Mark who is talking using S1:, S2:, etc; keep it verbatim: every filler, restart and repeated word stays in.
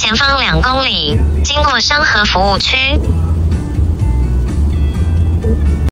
S1: 前方两公里，经过商河服务区。